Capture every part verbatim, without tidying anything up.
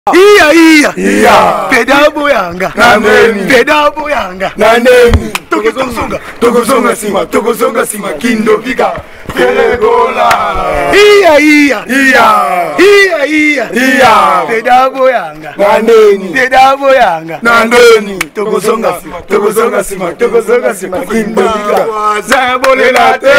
Iya iya iya peda boyanga nandeni peda boyanga nandeni tokosonga tokosonga sima tokosonga sima kindo vika Feregola iya iya iya iya iya iya peda boyanga nandeni peda boyanga nandeni tokosonga sima tokosonga sima tokosonga sima kindo vika zabolela te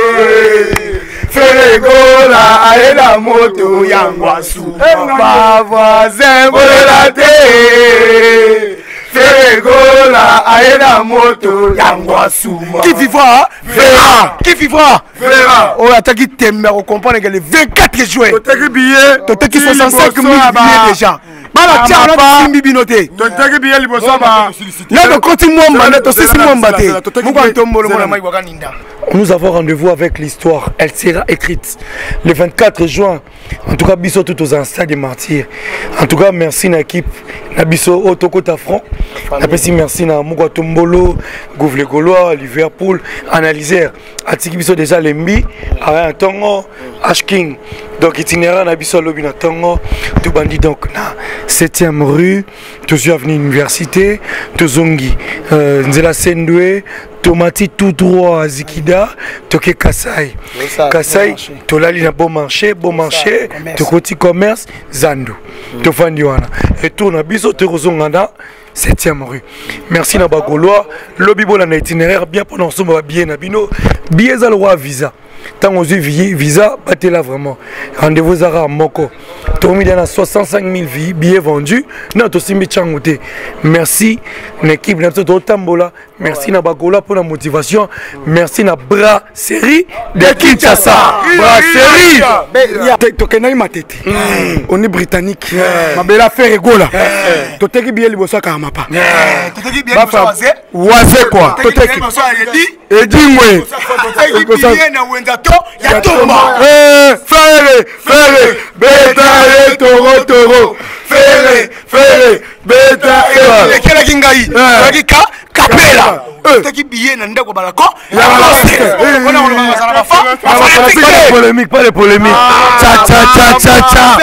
Feregola aela moto yangwasu baba Zembolela te Feregola aela moto yangwasu qui vivra verra qui vivra verra on attaque tembe on comprend que le vingt-quatre juin toteki billet toteki soixante-cinq mille billets déjà bala tia na simbi binote toteki billet liboso ba là de continue mbanda to sisi mbate muko ntombolo mona mai wakaninda. Nous avons rendez-vous avec l'histoire. Elle sera écrite le vingt-quatre juin. En tout cas, biso tout aux instants des martyrs. En tout cas, merci à l'équipe. Nabiso Otoko Tafran. Merci à Mouga Tombolo, Gouvle Gaulois, Liverpool, Analyseur. Atiki biso déjà Lembi, Alain Tongo, Ashking. Donc itinéraire Nabiso Lobina Tongo. Tout bandit donc na septième rue, toujours avenue Université, Tozongi, Nzela Sendoué. Tomati tout droit à Zikida, Toké Kasai. Kasai, Tolali na bon marché, bon marché, Tokoti commerce, Zandu. Tofandiwana. Et tout na biso Terozongana, septième rue. Merci na Bagolois. Lobby bon na itinéraire bien pour nous sommes bien na bino. Bien za le roi visa. Tant aux yeux visa, battez là vraiment. Rendez-vous Zara Moko. Tomi dans soixante-cinq mille billets vendus. Non, aussi Changoute. Merci l'équipe de Tambola. Merci na Bagola pour la motivation. Merci na Brasserie de Kinshasa. Brasserie. Tokenai matete. On est britannique. Ma belle affaire Gola. Toteki bien le bossa kamapa. Toteki bien le Wazé quoi. Toteki. Et dis-moi. Yatoma. Ferré, ferré, beta et toro, toro. Ferré, ferré, beta et Kela kingai. Wakika kapela. Toteki bien na ndako balako. On a on va ça la fa. Pas de polémique, pas de polémique. Cha cha cha cha cha.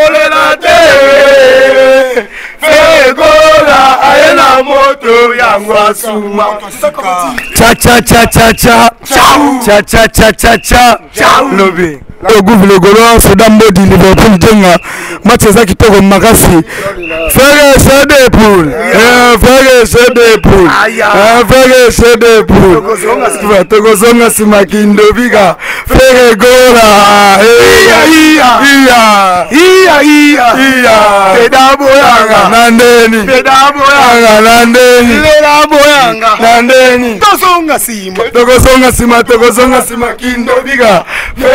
Feregola aela moto yangwasuma. Cha cha cha cha cha. Cha cha cha cha cha. Lobby. Le gouvernement Gaulois Sodambo di Liverpool Denga match za kitoko makasi. Fere se de poule. Eh fere se de poule. Eh fere se de poule. Tokozonga simakindo vika. Feregola. Iya iya iya. Iya iya iya. Pedabo yanga. Nandeni. Pedabo yanga nandeni. Pedabo yanga. Nandeni. Tozonga sima. Tokozonga sima tokozonga simakindo vika.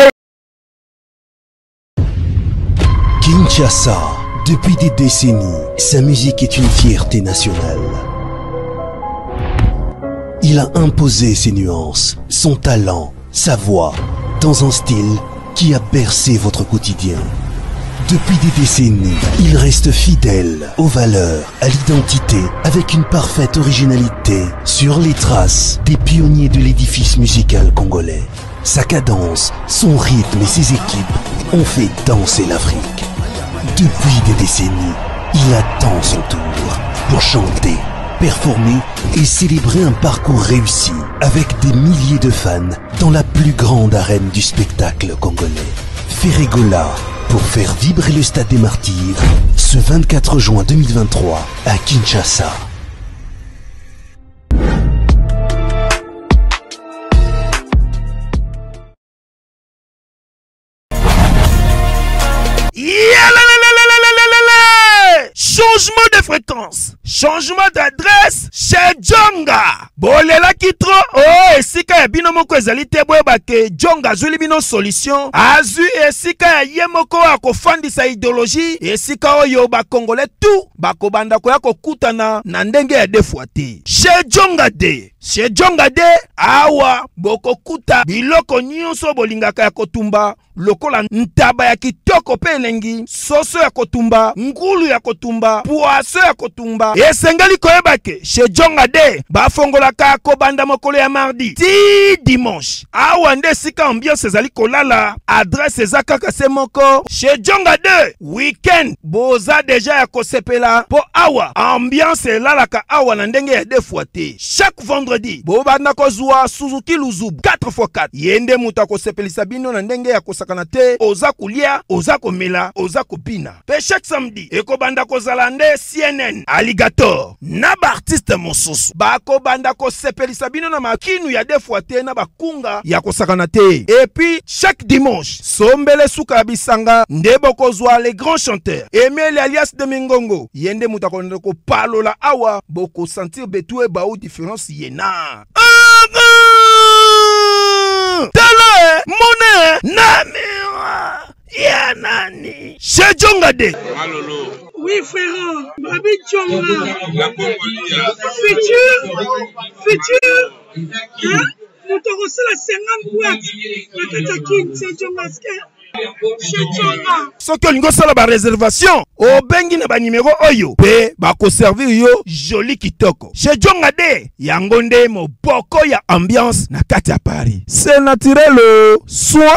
Kinshasa, depuis des décennies, sa musique est une fierté nationale. Il a imposé ses nuances, son talent, sa voix, dans un style qui a bercé votre quotidien. Depuis des décennies, il reste fidèle aux valeurs, à l'identité, avec une parfaite originalité sur les traces des pionniers de l'édifice musical congolais. Sa cadence, son rythme et ses équipes ont fait danser l'Afrique. Depuis des décennies, il attend son tour pour chanter, performer et célébrer un parcours réussi avec des milliers de fans dans la plus grande arène du spectacle congolais. Feregola, pour faire vibrer le Stade des Martyrs, ce vingt-quatre juin deux mille vingt-trois à Kinshasa. Changement de fréquence, changement d'adresse chez Djonga. Bolela kitro, oh, esika ya bino moko ezali te boyeba ke Djonga azuli bino solution. Azu esika ya ye moko akofandisa idéologie, esika oyo ba Congolais tout bakobanda koya kokutana na ndenge ya defuate. Chez Djonga de, chez Djonga de, awa bokokuta biloko nyonso bolingaka ya kotumba lokola ntaba ya kitoko pe elengi, soso ya kotumba, ngulu ya kotumba, poaso ya kotumba. Esengeli koyebake chez Djonga de bafongolaka kobanda mokolo ya mardi ti dimanche. Awa nde sika ambiance ezali kolala, adresse eza kaka se moko chez Djonga de. Weekend boza deja ya kosepela po awa ambiance elalaka awa na ndenge ya defuate. Chaque vendredi bobanda kozwa Suzuki Luzubu quatre fois quatre. Yende muta kosepelisa bino na ndenge ya kosakana te, oza kulia, oza komela, oza kopina. Pe chaque samedi ekobanda kozala nde C N N Alligator na ba artiste mosusu bako banda kosepelisa bino na makinu ya defuate na bakunga ya kosakana te. Et puis chaque dimanche sombele suka bisanga nde bokozwa les grands chanteurs Emile alias de Mingongo. Yende muta konde ko palola awa boko sentir betue ba ou différence yena. Tala mone namira ya nani chez Djonga de. Oui frère, Babi Djonga. Futur, futur. Hein? Nous t'aurons la cinquante boîtes. La Katakin, c'est Djonga. Soki olingo sala ba réservation obengi na ba numéro oyo pe ba ko servir yo joli kitoko chez Djonga de yango nde moboko ya ambiance na kati ya Paris. C'est naturel soit.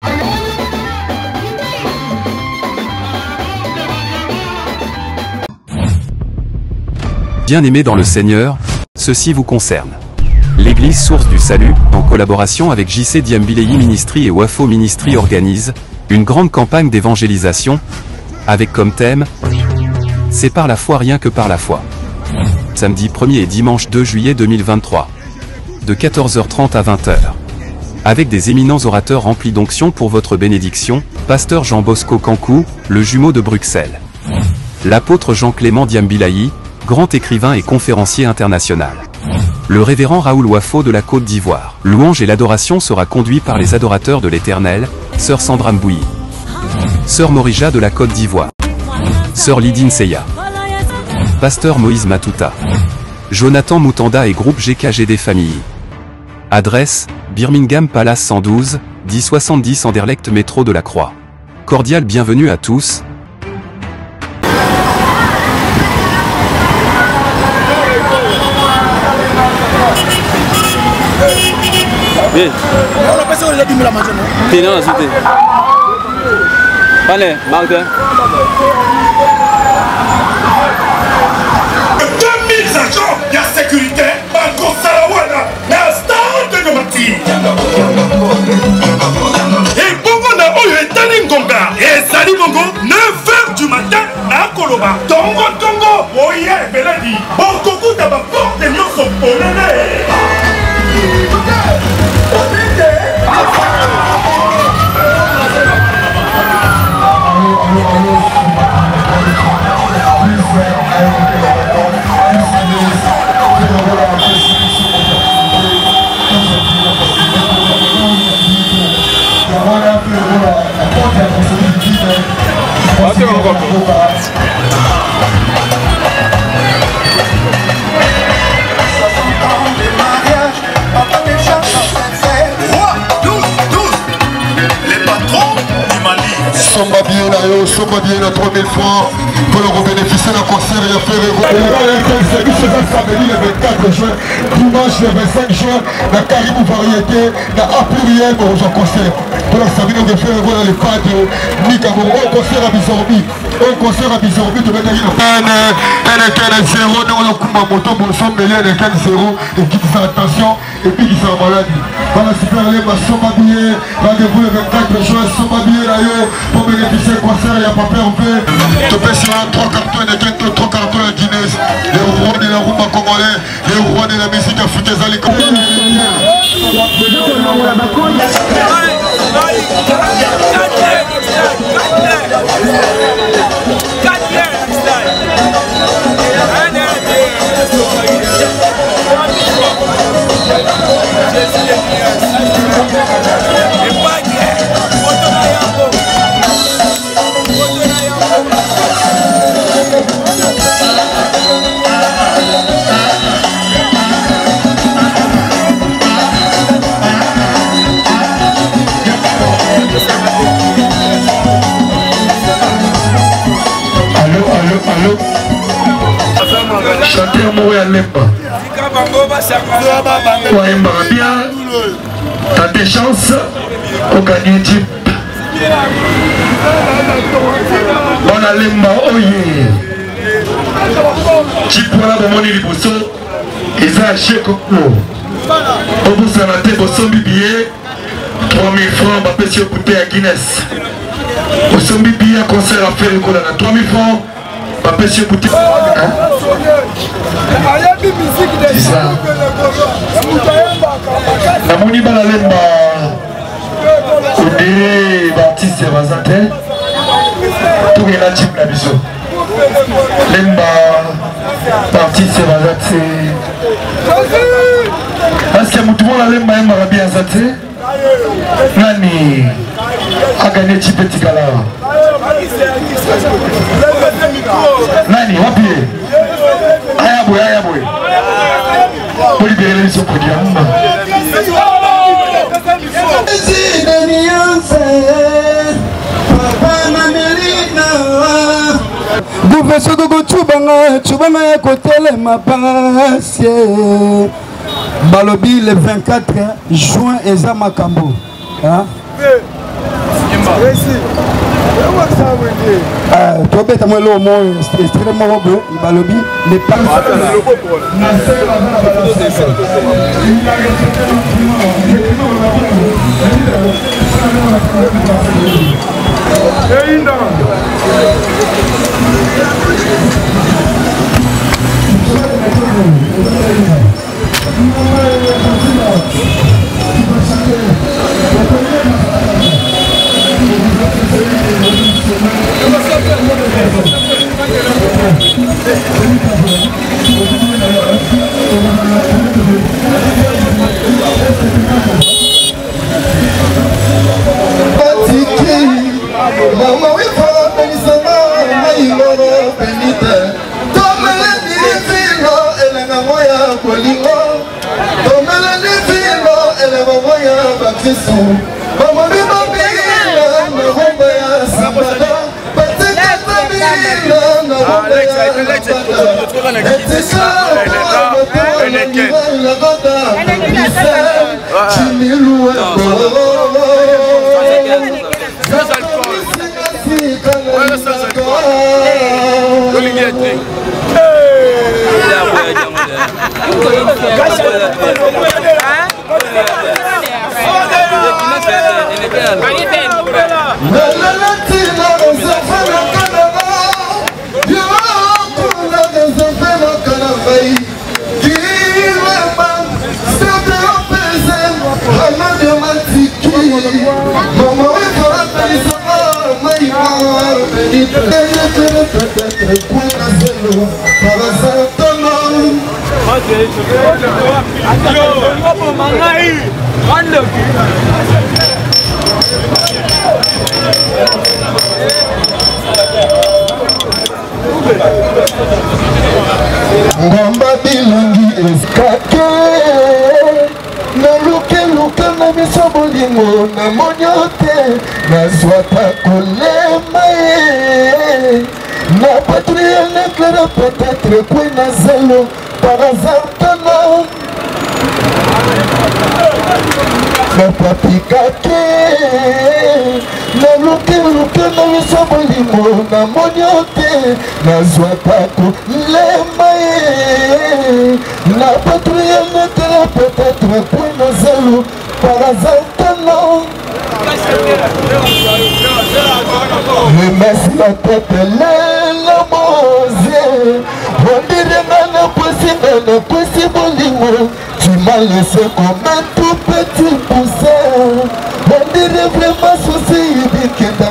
Bien-aimés dans le Seigneur, ceci vous concerne. L'église Source du Salut, en collaboration avec J C Diambileyi Ministry et Wafo Ministry organise une grande campagne d'évangélisation avec comme thème « C'est par la foi rien que par la foi ». Samedi premier et dimanche deux juillet deux mille vingt-trois, de quatorze heures trente à vingt heures. Avec des éminents orateurs remplis d'onction pour votre bénédiction, Pasteur Jean Bosco Kankou, le jumeau de Bruxelles. L'apôtre Jean-Clément Diambileyi, grand écrivain et conférencier international. Le révérend Raoul Wafo de la Côte d'Ivoire. Louange et l'adoration sera conduit par les adorateurs de l'Éternel, Sœur Sandra Mbouyi, Sœur Morija de la Côte d'Ivoire, Sœur Lydine Seya, Pasteur Moïse Matuta, Jonathan Moutanda et groupe G K G des familles. Adresse, Birmingham Palace cent douze, dix soixante-dix Anderlecht métro de la Croix. Cordial bienvenue à tous. Bien. On a passé au lait la manger, non? T'es dans la cité. Allez, Martin. deux mille agents, il y a sécurité, Banco Salawana, l'instant de Nomati. Et Bongo na Oyo et Tani Ngonga. Et Sali Bongo, neuf heures du matin à Koloba. Tongo Tongo, Oye Beladi. Bongo d'abord porte et nous sommes polonais. Somba bien là, yo, somba bien à trois mille francs pour le bénéficier d'un concert et à faire évoluer. Le vingt-quatre juin, dimanche le vingt-cinq juin, la Caribou Variété, la Apuriel, bon, en concert. Pour la Sabine, on va faire évoluer les cadres, Nika, bon, un concert à Bizorbi, un concert à Bizorbi, de mettre un un zéro, nous on a coupé un moto, bon, son mêlé, un un zéro, et qui dit attention, et puis qui sera malade. Voilà, super, les somba bien, rendez-vous le vingt-quatre juin, somba bien là, yo, pour bénéficier du concert, il n'y a pas peur, on peut. Tu peux sur un trois cartons, il y a trois cartons à Guinness, les rois de la rumba congolais, les rois de la musique africaine, les Allô? Chanteur Mouré Alemba. Waemba bien. T'as des chances pour gagner Jeep. Bon Alemba, oh yeah. Jeep voilà pour mon liboso. Ils ont acheté Coco. Au bout de la tête, au son billet. trois mille francs, ma pétition coûté à Guinness. Au son billet, concert à faire école à trois mille francs. Ma pétition coûté. C'est ça. La moni balalemba. Odé, Baptiste Bazate. Tout est là, type la biso. Lemba, Baptiste Bazate. Est-ce que tout le monde a lemba et bien Zate? Nani a gagné type petit gala. Nani, wapi? Ayaboué, ayaboué. Pour libérer l'émission produit. Gouvernement de Tchoubanga, Tchoubanga ya kotele mapasye. Balobi le vingt-quatre juin eza makambo. Hein? Euh, tu as moi le mot extrêmement beau, Balobi n'est pas Ngamba bilangi eskake naluke luka na miso bolingo na monyote nazwata kolema ye na patrouille n'éclaire peut-être kwe na zelo par hasard tana na papikake naluke luka na miso bolingo na monyote nazwata kolema ye na patrouille n'éclaire peut-être kwe na zelo par hasard tana. Le messie la tête, la mose. On dirait dans le possible, le possible limo. Tu m'as laissé comme un tout petit poussin. On dirait vraiment souci, Bikeda.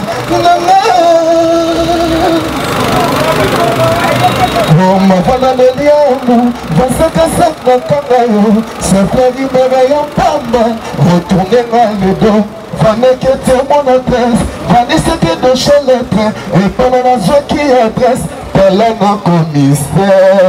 Oh ma fana de liamu, vasaka sakna kangayo. Se fait libérer en pamba, retourner dans le dos. Vanne qui était mon adresse, Vanne c'était de chez lettres, et pendant la joie qui adresse, tel est mon commissaire.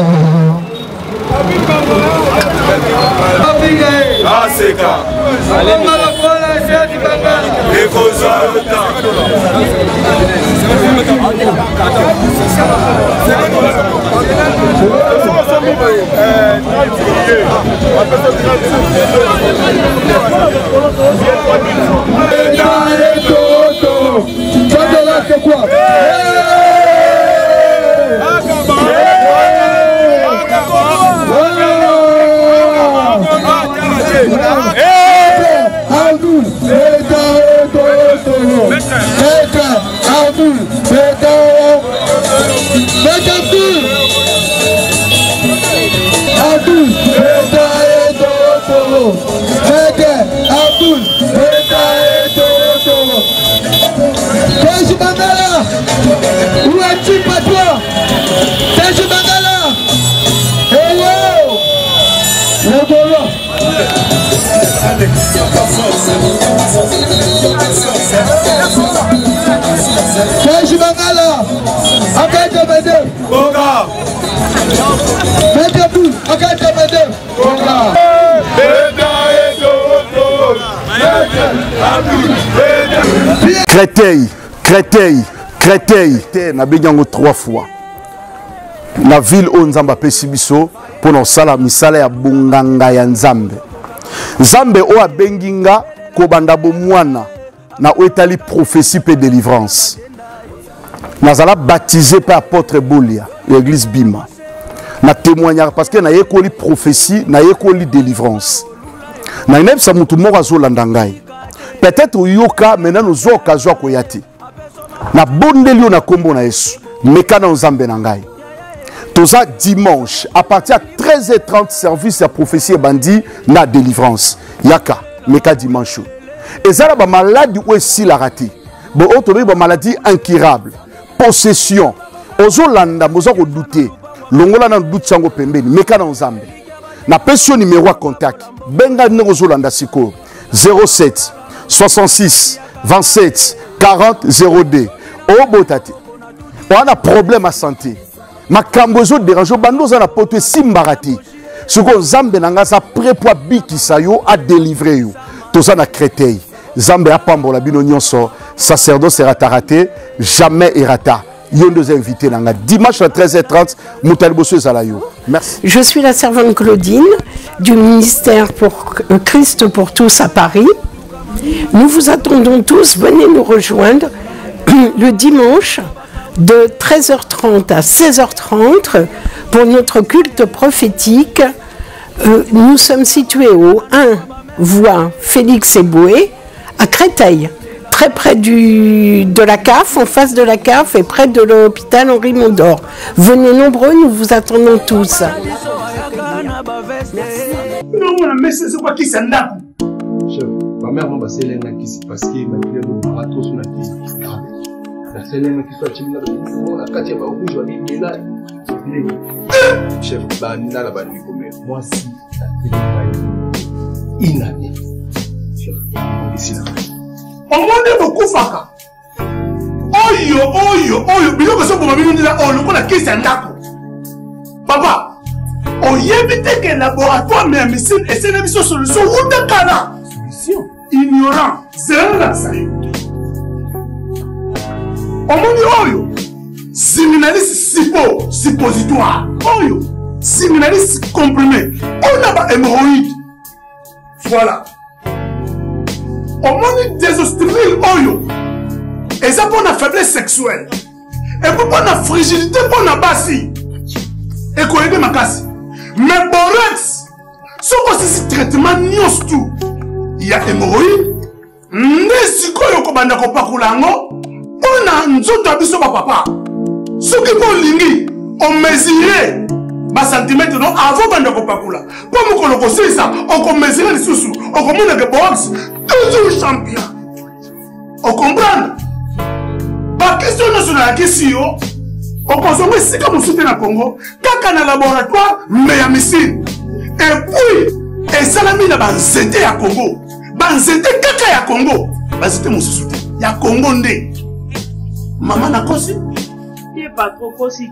Ah c'est quand allez, Où es-tu, patois? Serge Bangala. Eh wow. Le Golo. Serge Bangala. Akay Tebede. Boga. Mete Bou. Akay Tebede. Boga. Créteil, Créteil, Créteil, na benyango trois fois. La ville où Nzamba Pesibiso pour nos sala misala ya bunganga ya Nzambe. Nzambe o abenginga ko banda bomwana na oetali prophétie pe délivrance. Nazala baptisé par apôtre Bolia, l'église Bima. Na témoignage parce que na yekoli prophétie, na yekoli délivrance. Na ineb sa mutu moko azolandangai. Peut-être yoka maintenant nous occasion koyati. Na bondeli na kombo na Yesu, mekana Nzambe na ngai. Toza dimanche à partir de treize heures trente service ya prophétie et bandi na délivrance. Yaka meka dimanche. Et ça ba maladie ou si la raté. Bo otobe ba maladie incurable. Possession. Ozo landa mozo ko douter. Longola na doute sango pembeni mekana Nzambe. Na pension numéro à contact. Benga ne ozo landa siko zéro sept soixante-six vingt-sept quarante zéro deux. Oh botate. On a problème à santé. Ma kambozo dérange bando za na poto simbarati. Suko Nzambe nanga sa prépoa biki sayo a délivrer yo. Toza na Créteil. Nzambe a pambola bino nyonso. Sacerdoce sera raté, jamais errata. Yon deux invités nanga dimanche à treize heures trente Moutaliboso Zalayo. Merci. Je suis la servante Claudine du ministère pour Christ pour tous à Paris. Nous vous attendons tous, venez nous rejoindre le dimanche de treize heures trente à seize heures trente pour notre culte prophétique. Euh, nous sommes situés au un voie Félix Eboué à Créteil, très près du, de la C A F, en face de la C A F et près de l'hôpital Henri Mondor. Venez nombreux, nous vous attendons tous. Ma mère m'a passé l'un qui s'est passé, ma mère m'a raté sur la tête. La seule qui soit timide, la quatrième fois où je vais aller là. Chef, Banina la banni comme moi, si la télé inanée. Chef, ici là. On m'a beaucoup faka. Oyo, oyo, oyo, bilo que ça pour ma vie, on a on a qui s'en d'accord. Papa, on y évite que laboratoire mais médecine et c'est une solution ou de cana. Ignorant, c'est là ça. Omoni oyo, séminaliste sipo, suppositoire, oyo, séminaliste comprimé, on a pas hémorroïde. Voilà. Omoni désostérile oyo, et ça pour la faiblesse sexuelle, et pour la fragilité pour la bassi, et qu'on aide ma casse. Mais borex, ce que c'est traitement nios tout. Il y a hémorroïde, nesiko yoko banda ko pakulango, on a nzoto abiso ba papa. Ce qui est lingi, on mesurait bas centimètre non avant banda ko pakula. Pour me koloko ça, on ko mesurer les sous, on ko mona que box toujours champion. On comprend? Pas question nationale question. On consomme si comme soutien na Congo, kaka na laboratoire mais ya missile. Et puis et salami na banzete ya Congo. Banzete kaka ya Congo. Banzete mon soutien. Ya Congo ndé. Maman na kosi? Qui pas trop kosi.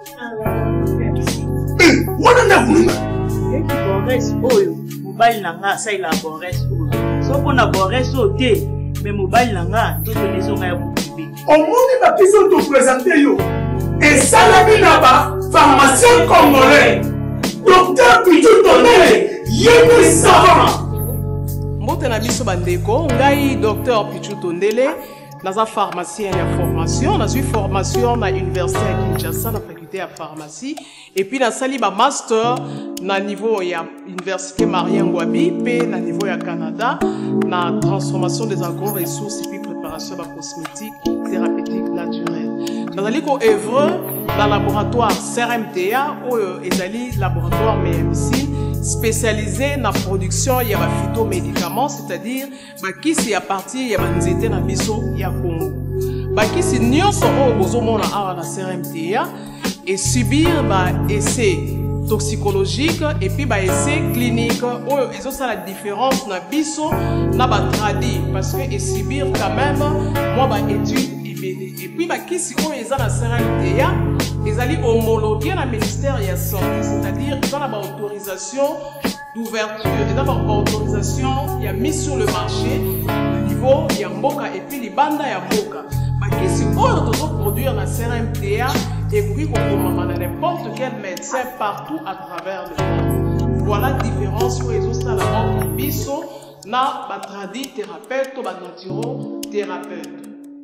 Eh, wana na kununga. Et qui borès oyo, mobile nanga ça il a borès oyo. So pona borès oté, mais mobile nanga tout les onga ya boubi. au monde va plus te présenter yo. Et ça la vie là-bas, pharmacien congolais, docteur Pichou Tondele, yéné savant. Mbote na biso bandeko, ngai docteur Pichou Tondele, naza pharmacien ya formation, naza formation na université à Kinshasa na faculté ya pharmacie et puis na sali ba master na niveau ya université Marien Ngouabi pe na niveau ya Canada na transformation des agro-ressources et puis préparation de cosmétiques thérapeutiques naturelles. Nazali ko œuvre dans laboratoire C R M T A ou ezali laboratoire M M C spécialisé dans la production de phytomédicaments, c'est-à-dire qui est à partir de nzete na biso ya Congo. Qui est nyonso o bozomona awa na C R M T A et subir ba essai toxicologique et puis ba essai clinique o eso ça la différence na biso na ba tradi parce que et subir quand même moi ba étude et puis bah qui si on est dans la C R M T A ils allaient homologuer le ministère de la santé, c'est-à-dire qu'ils ont la autorisation d'ouverture, ils ont la autorisation il y a mis sur le marché le niveau il y a mboka et puis les bandes il y a mboka bah qui si on doit produire la C R M T A et puis on commande n'importe quel médecin partout à travers le monde. Voilà la différence sur les autres là la biso na ba tradi thérapeute ou ba naturo thérapeute.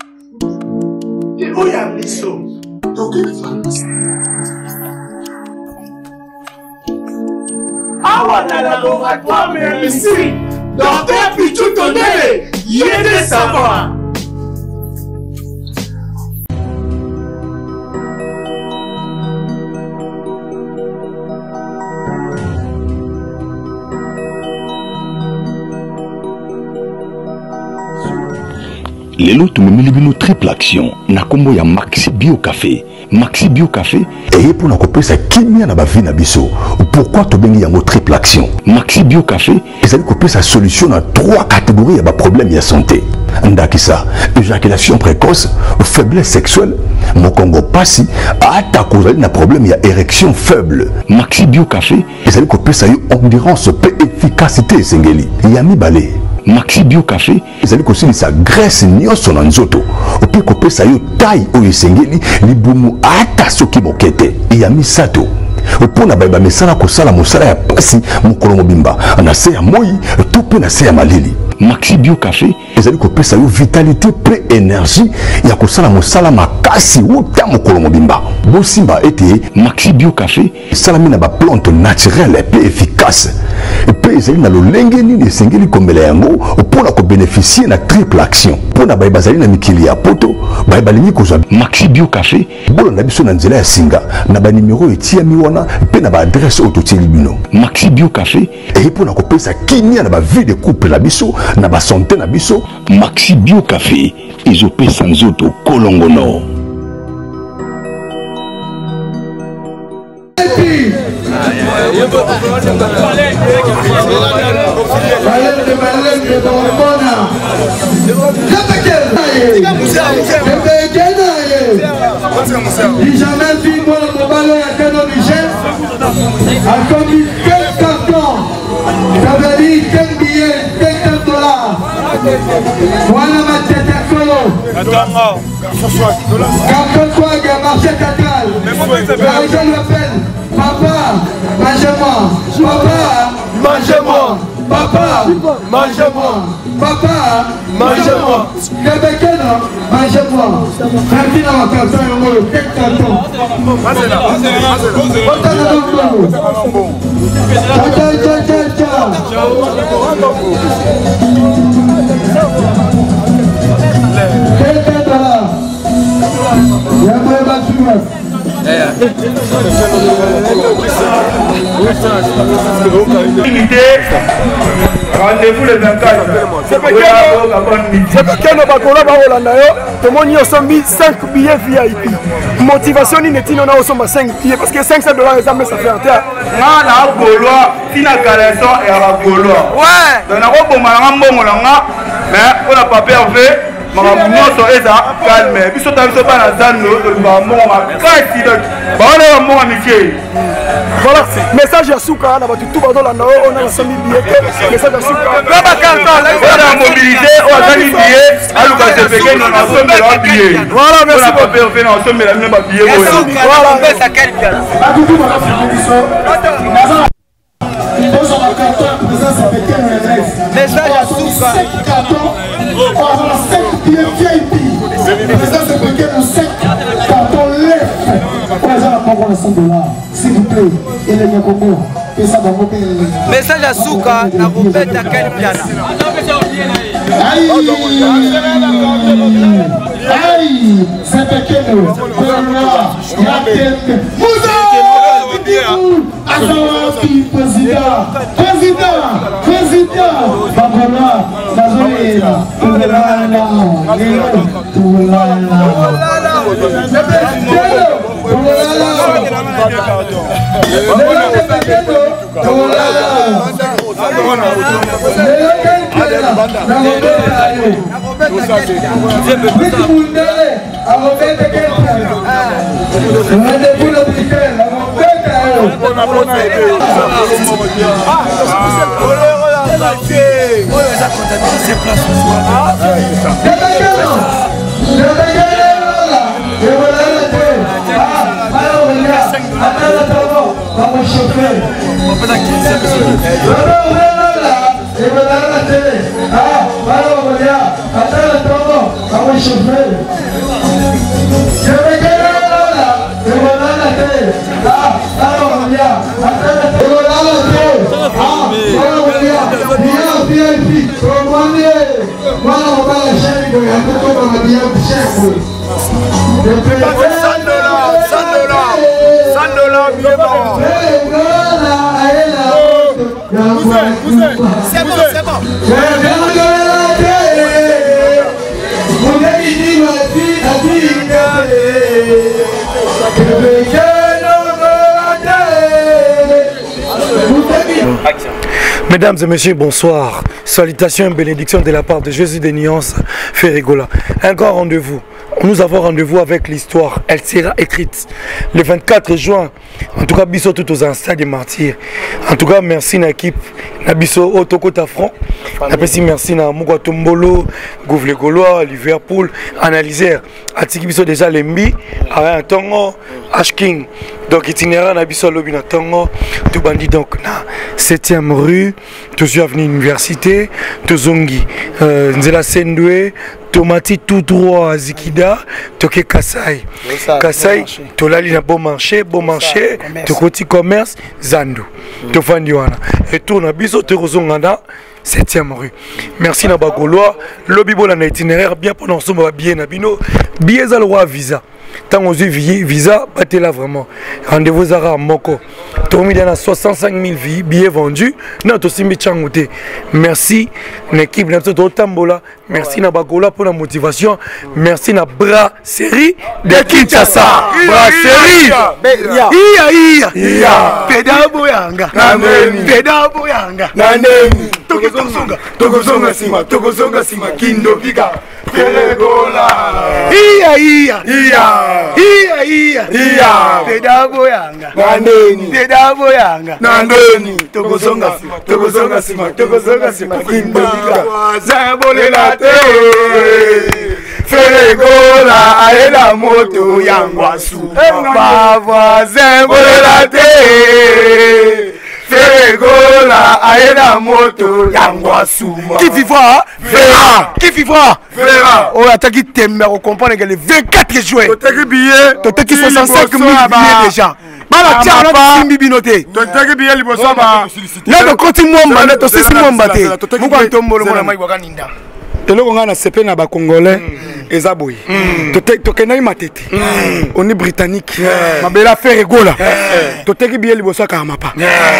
Et où y a des choses? Donc, il faut awa na laboratoire mais ici, docteur Pichou Tondele, il est des savants. Lelo tumemili bino triple action na kombo ya Maxi Bio Café. Maxi Bio Café et pour na kopesa kimia na ba vie na biso. Pourquoi to bengi yango triple action? Maxi Bio Café ezali kopesa solution na trois catégories ya ba problème ya santé. Ndakisa, éjaculation précoce, faiblesse sexuelle, mokongo pasi, ata kozali na problème ya érection faible. Maxi Bio Café ezali kopesa yo endurance pe efficacité esengeli. Yami balé. Maxi Bio Café ezali kosilisa graisse nyonso na nzoto opi kopesa yo taille oyo esengeli libumu ata soki mokete ya misato opona bayeba misala kosala mosala ya pasi mokolo mobimba na se ya moi to pe na se ya malili. Maxi Bio Café ezali kopesa yo vitalité pre énergie ya kosala mosala makasi uta mokolo mobimba. Bosimba ete Maxi Bio Café salami na ba plante naturelle pe efficace pe ezali na lolenge nini esengeli komela yango mpona ko bénéficier na triple action mpona bayeba zali na mikili ya poto bayeba lingi kozwa Maxi Bio Café bolo na biso na nzela ya singa na ba numéro etiami wana pe na ba adresse ototieli bino. Maxi Bio Café e mpona kopesa kimia na ba vie de couple na biso na ba santé na biso. Maxi Bio Café ezopesa nzoto kolongono. Jamais vu moi le ballon à canon du chef a conduit quel carton, ça veut dire quel billet, quel dollars. Voilà ma tête à colo. Carton quoi qui a marché cathédrale. L'argent l'appelle. Papa, mangez-moi. Papa, mangez-moi. Papa, mangez-moi. Papa, mangez-moi. Québécois, mangez-moi. Merci dans ma personne, on le fait carton. Rendez-vous le vingt-quatre. C'est que nous bakola baolanda yo tomoni yo sombi cinq billets V I P. Motivation ni netino na osomba cinq billets parce que cinq cents dollars exemple ça fait un théâtre. Nga na bolwa tina kalaso et la bolwa. Ouais. Donc na ko bomala mbongo langa mais on a pas pervé makambo nyonso eza calme biso ta biso bana zando toluka mbongo makasi donc baona bambongo mike. Voilà, message ya suka na bato tout bazolanda oyo on a sami billet message ya suka na bakarton on a mobilisé on a gagné billet aluka sepeke na sombela billet. Voilà, merci beaucoup on fait na sombela même ba billet voilà pesa quel bien batutu bana biso Bozo bakarton présence sepeke na adresse message ya suka carton on a cinq billets V I P présence sepeke na cinq carton left s'il vous plaît, et les Nyakongo, et ça va monter. Message à Souka, na Robert à quel piano? Aïe, aïe, c'est pequeño, président, président, président, Babola, Bazola, Toulala, c'est bon, c'est bon. Mesdames et messieurs, bonsoir. Salutations et bénédictions de la part de Jésus de Nuance Ferregola. Un grand rendez-vous. Nous avons rendez-vous avec l'histoire. Elle sera écrite le vingt-quatre juin. En tout cas, biso tout aux instants des martyrs. En tout cas, merci à l'équipe. Nabiso Otoko Tafran. Merci à Mouga Tombolo, Gouvle Gaulois, Liverpool, Analyseur. Atiki biso déjà Lembi, Alain Tongo, Ashking. Donc itinéraire Nabiso Lobina Tongo, tout bandit donc na septième rue, toujours avenue Université, Tozongi, euh, Nzela Sendwe, Tomati tout droit à Zikida, Toké Kasai. Kasai, Tolali na bon marché, bon marché, Tokoti commerce, Zandu. Tofandiwana. Et tout na biso Terozongana, septième rue. Merci na Bagolois, lobby bon na itinéraire bien pendant ce mois bien nabino, bien za le roi visa. Tant aux yeux visa, battez là vraiment. Rendez-vous Zara Moko. Tomi dans soixante-cinq mille billets vendus. Notre Simbi Changote. Merci l'équipe de Tambola. Merci na Bagola pour la motivation. Merci na Brasserie de Kinshasa. Brasserie. Iya iya iya. Peda boyanga. Nandemi. Peda boyanga. Nandemi. Tokosonga. Tokosonga sima. Tokosonga sima. Kindo pika. Ferregola. Iya iya iya. Iya iya iya. Peda boyanga. Nandeni. Peda boyanga. Nandeni. Tokosonga sima. Tokosonga sima. Tokosonga sima. Kindo pika. Zabole la Ferregola aela moto yangwasu Bava zembole la te Ferregola aela moto yangwasu Qui vivra verra. Qui vivra verra. On attaque Temmer, on comprend que le vingt-quatre juin Toteki billet Toteki soixante-cinq mille billets déjà. Bala tia na simbi binote. Toteki billet liboso ba. Là de continue mwamba to sisi mwamba te. Mukwa ntombolo mona mai wakaninda. Eloko nga na sepe na ba congolais eza boye tokendaki matete oni britannique mabela Ferregola toteki biye liboso ka mapa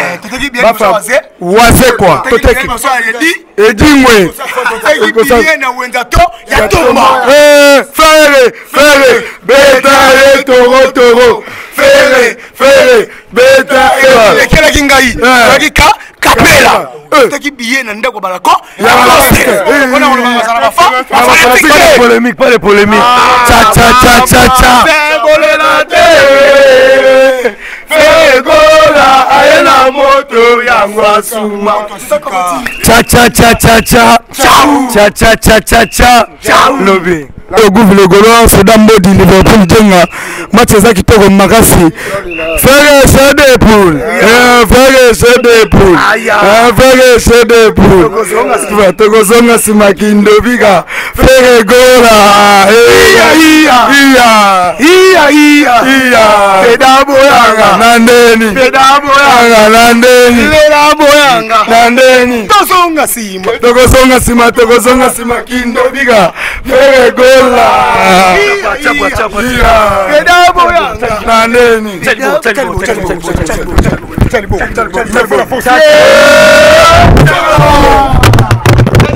waze kwa toteki edimwe biye na wenda to ya tomba fere fere beta e toro toro fere fere beta e kela kingai ka ka kapela teki billet na ndeko balako polémique pas de polémique cha cha cha cha cha fegola ayena moto yango asuma cha cha cha cha cha cha cha cha cha cha lobi oguvu logolo soda mbodi Liverpool jenga match za kitoko makasi fere sede pool eh fere sede pool eh fere sede pool tokozonga simakindo biga fere gola iya iya iya iya iya iya pedabo yanga nandeni pedabo yanga nandeni pedabo yanga nandeni tozonga sima tokozonga sima tokozonga simakindo biga fere gola chapa chapa pedabo yanga nandeni telibo telibo telibo telibo telibo telibo telibo